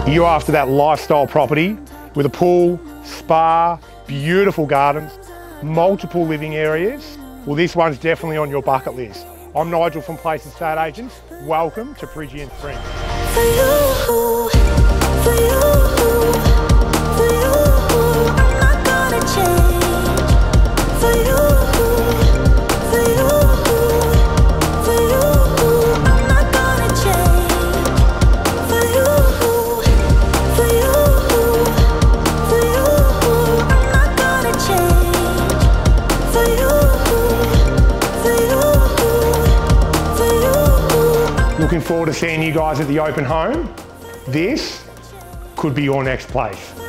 You're after that lifestyle property with a pool, spa, beautiful gardens, multiple living areas. Well, this one's definitely on your bucket list. I'm Nigel from Place Estate Agents. Welcome to Peregian Friends. For you, I'm not gonna change. For you, I'm not gonna change. For you, I'm not gonna change. For you. Looking forward to seeing you guys at the open home. This could be your next place.